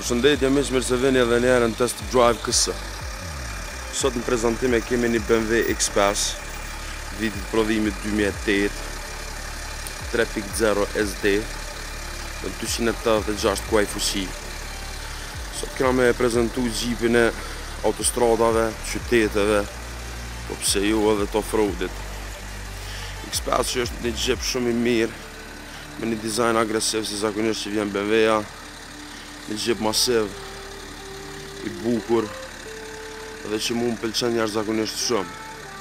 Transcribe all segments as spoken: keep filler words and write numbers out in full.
Përshëndetje miq, mirë se vini edhe njerë në Test Drive K S. Sot në prezantime kemi një B M W X pesë, vitit prodhimit dy mijë e tetë, tre pikë zero S D, me dyqind e tetëdhjetë e gjashtë kuaj fuqi. Sot kena me prezentu gjipin e autostradave, qyteteve, po pse jo edhe të off-roadit. X pesë që është një gjip shumë i mirë, me një dizajn agresiv si zakonisht që vjen B M W-ja, një gjip masiv, i bukur, edhe që mu më pëlqen njerë zakonisht shumë.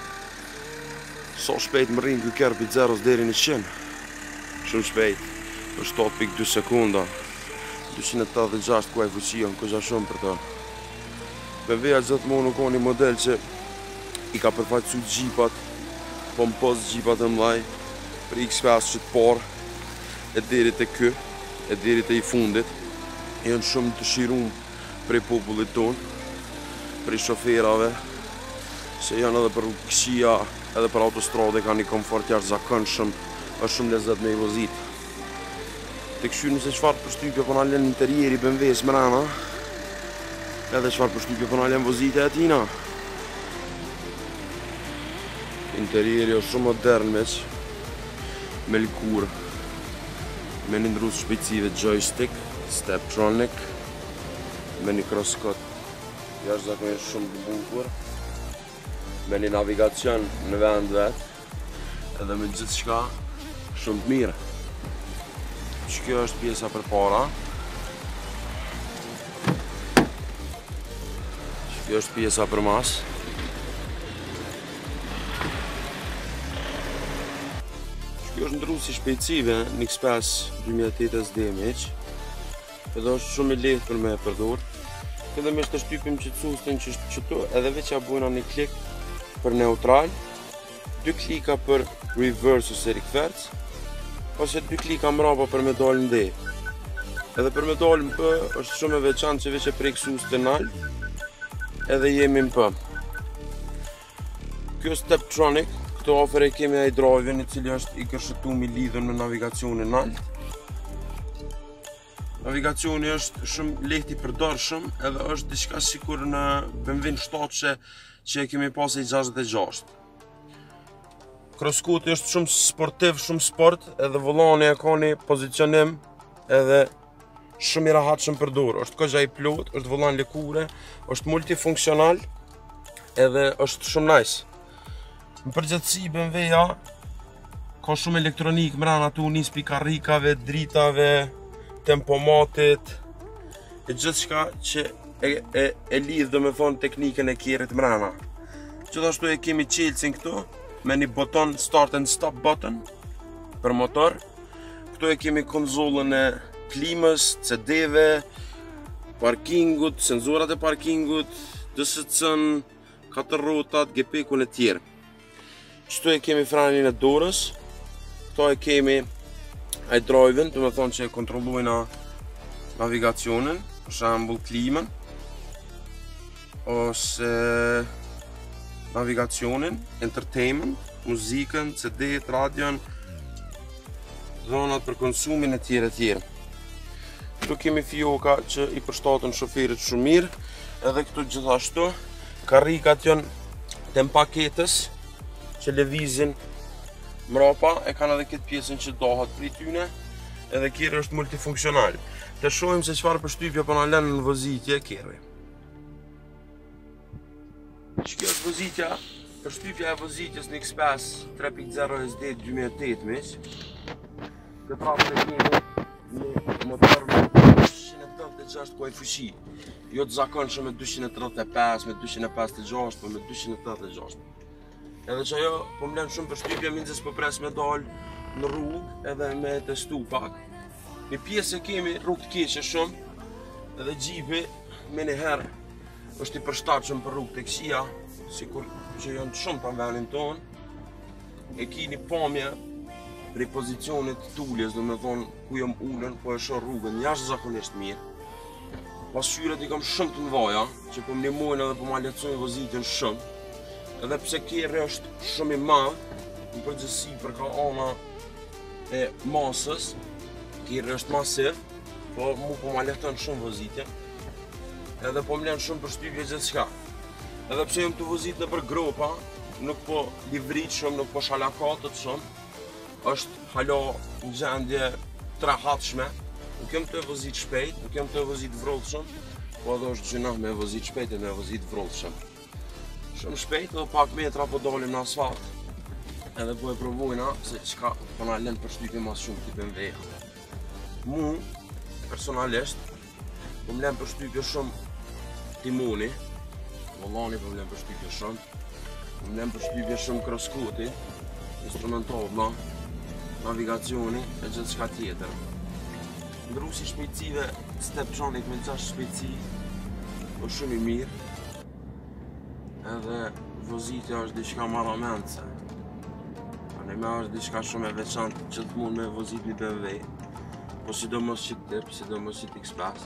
So shpejt më rinë ky kërë pi zero deri në qind, shumë shpejt, për shtatë pikë dy sekunda, dyqind e tetëdhjetë e gjashtë kuaj fuqia, në këgja shumë për të. B M W-ja gjithmonë nuk ka një model që i ka përfaqësu gjipat, pompos gjipat e mlaj, për X pesë që të parë, e deri të kë, e deri të i fundit, janë shumë të shirum prej popullit tonë, prej shoferave, se janë edhe për këshia, edhe për autostrade, ka një komfort jashtëzakonshëm, është shumë lezet me i vozit. Të këshy nëse çfarë përshtypje po na lën interieri B M W-s mrena, edhe çfarë përshtypje po na lën vozitja e tina. Interieri është shumë modern miq, me lëkurë, me një ndrus shpejtësive joystick, Steptronic, me një crosscut jashtëzakonisht shumë të bukur, me një navigacion në vend vet, edhe me gjithçka shumë të mirë. Që kjo është pjesa përpara. Që kjo është pjesa përmas. Kjo është ndrusi shpejtësive në X pesë dy mijë e tetë S D miq, edhe është shumë i lehtë për me e përdor. Edhe me të shtypim qetësuesin që është qëtu, edhe veç ja bujna një klik për neutral, dy klika për reverse ose rikthec, ose dy klika mrapa për me dalë në D. Edhe për me dalë në P është shumë e veçantë që veç e prek sustin nalt, edhe jemi në P. Kjo Steptronic, këto ofër e kemi iDrive-in, i cili është i kërshetum i lidhur me navigacionin nalt. Navigacioni është shumë lehtë i përdorshëm, edhe është diçka sikur në B M W shtatësh që e kemi pas i gjashtëdhjetë e gjashtë. Crosscuti është shumë sportiv, shumë sport, edhe vollani e ka një pozicionim edhe shumë i rahatshëm përdor. Është këgja i plot, është vollan lëkure, është multifunksional, edhe është shumë nice. Në përgjithësi B M W-ja ka shumë elektronik mrena tu, nis pi karrikave, dritave, tempomatit, e gjithçka që e, e, e lidh do me thonë teknikën e kjerit mrena. Gjithashtu e kemi qelsin këtu, me një buton start and stop button për motor. Këtu e kemi konzolën e klimës, C D-ve, parkingut, senzorat e parkingut, D S C-n, katër rrotat, G P K-un e tjerë. Këtu e kemi frenin e dorës, këtu e kemi iDrive-in, të me thonë që e kontrollujna navigacionin, për shembull klimën, ose navigacionin, entertainment, muzikën, C D-t, radion, zonat për konsumin e tjere tjere. Këtu kemi fjoka që i përshtatën shoferit shumë mirë, edhe këtu gjithashtu karrikat janë të paketës që lëvizin mrapa, e kanë edhe këtë pjesën që dohat prej tyne, edhe kjerë është multifunksional. Të shohim se çfarë përshtypje po na lën në vozitje kjerë. Që kjo është vozitja, përshtypja e vozitjes në X pesë tre pikë zero S D dy mijë e tetë miq. Këtë rafë e kemi një motor me dyqind e tetëdhjetë e gjashtë kuaj fuqi. Jo të zakonshëm me dyqind e tridhjetë e pesë, me dyqind e pesëdhjetë e gjashtë, po me dyqind e tetëdhjetë e gjashtë. Edhe që ajo po më lën shumë përshtypje minces po pres me dalë në rrugë edhe me testu pak. Një pjesë e kemi rrugë të keqe shumë, edhe gjipi me një herë është i përshtatshëm për rrugë të këqija, sikur që janë shumë të venin tonë. E ki një pamje prej pozicionit të uljes, do me thonë ku jam ullën, po e shoh rrugën jashtëzakonisht mirë. Pasqyret i kam shumë të mëdha, që po më ndihmojnë edhe po ma lehtësojnë vozitjen shumë. Edhe pse kjerri është shumë i madh, në përgjithësi për ka ana e masës, kjerri është masiv, po mu po ma lehton shumë vozitjen. edhe po m'len shumë përshtypje gjithçka. Edhe pse jam të vozit në për gropa, nuk po livrit shumë, nuk po shalakatët shumë, është hala në gjendje të rehatshme, nuk jam të vozit shpejt, nuk jam të vozit vrollshëm, po edhe është gjëna me vozit shpejt e me vozit vrollshëm. Shumë shpejt edhe pak metra po dalim në asfalt, edhe po e provojna se qka po na lën përshtypje mas shumë t'i B M W-ja. Mu, personalisht, po m'len përshtypje shumë timoni, vollani po m'len përshtypje shumë, po m'len përshtypje shumë kroskoti, instrumentovla, navigacioni e gjithë qka tjetër. Ndrusi shpejtësive Steptronic me gjashtë shpejtësi po shumë i mirë, edhe vozitja është diçka marramense. Në me është diçka shumë e veçantë që të mund me vozit një B M W, po sidomos që tip, sidomos që X-Pass.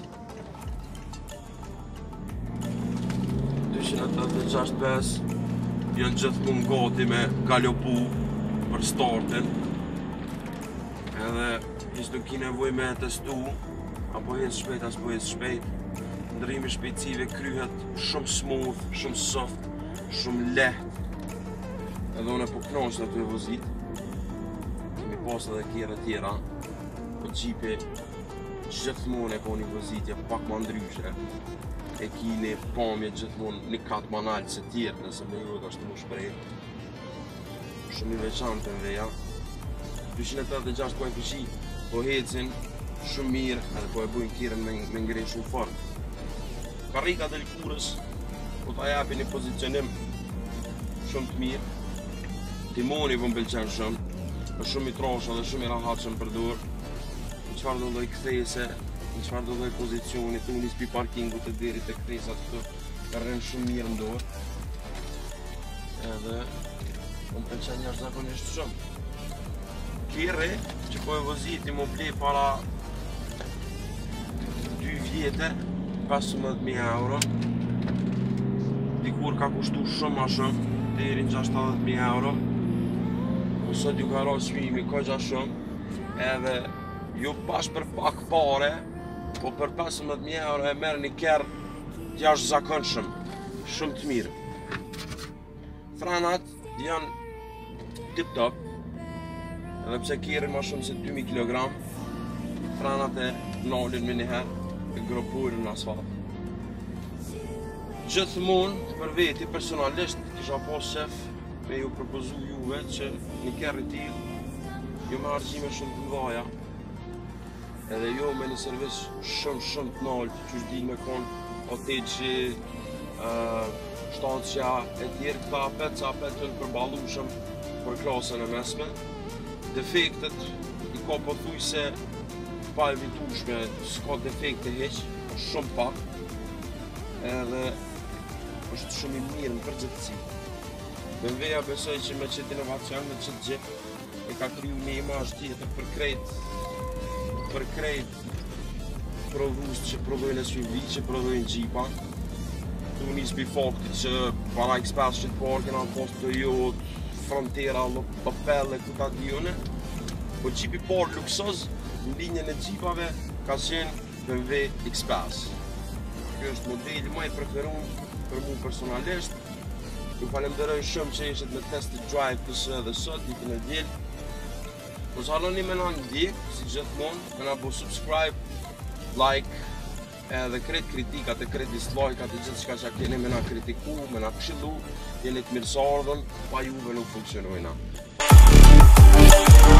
dyqind e tetëdhjetë e gjashtëdhjetë e pesë janë gjithmonë gati me galopu për startin. Edhe hiç nuk ki nevojë me e testu, apo ecë shpejt as po ecë shpejt. Ndrimi shpejtësive kryhet shumë smooth, shumë soft, shumë lehtë. Edhe unë po knoqesh aty e vozit. Kemi pas edhe kjera tjera, po Jeepi gjithmonë e ka një vozitje pak më ndryshe. E ki një pamje gjithmonë një kat më naltë se tjerë, nëse me ju e ka shtu më shprej. Shumë i veçantë B M W-ja. dyqind e tetëdhjetë e gjashtëdhjetë koefici po hecin shumë mirë, edhe po e bujnë kirën me, me ngrenë shumë fort. Karrika del kurës po ta japi një pozicionim shumë të mirë. Timoni po m'pëlqen shumë, është shumë i trashë dhe shumë i rahatshëm për dorë. Në çfarë do lloj kthese, në çfarë do lloj pozicioni, të unis pi parkingut të deri te kthesat këtu, ka rënë shumë mirë në dorë. Edhe po m'pëlqen jashtëzakonisht shumë. Kjerri që po e voziti më ble para dy vjete, pesëmbëdhjetë mijë euro. Dikur ka kushtu shumë ma shumë, deri në gjashtëdhjetë mijë euro. Po sot ju ka ra çmimi kogja shumë, edhe ju bash për pak pare, po për pesëmbëdhjetë mijë euro e merr një kerr jashtëzakonshëm, shumë të mirë. Frenat janë tip top, edhe pse kjerrin ma shumë se dy mijë kilogram, frenat e nalin me njëherë, e gropojnë në asfalt. Gjithmonë, për veti, personalisht, kisha pas qef me ju propozu juve që një kerr i tillë ju me argjime shumë të mëdha, edhe jo me një servis shumë shumë të naltë, që është di me konë O T G, shtancja e tjerë, këta apet, sa apet të në përballushëm për klasën e mesme. Defektet i ka pothuajse pa evitueshme, s'ka defekte hiç, shumë pak, edhe është shumë i mirë në përgjithësi. B M W-ja besoj që me qëtë inovacion, me qëtë gjithë, e ka kriju një imazh tjetër për krejt, për krejt prodhues që prodhojnë S U V, që prodhojnë Jeepa. Tu nis pi faktit që para X-Pass që të parë kena pas Toyota, Frontera, Opel e këta dione. Po Jeepi parë luksoz në linjën e Jeepave ka qenë B M W X-Pass. Kjo është modeli më i preferuar për mua personalisht. Ju falenderoj shumë që ishit me test drive kësë edhe sot, ditën e diel. Mos harroni me na ndjek, si gjithmonë, me na bo subscribe, like, edhe kret kritikat e kret dislike-at e gjithë shka që keni me na kritiku, me na këshillu, jeni të mirësardhën, pa juve nuk funksionojna.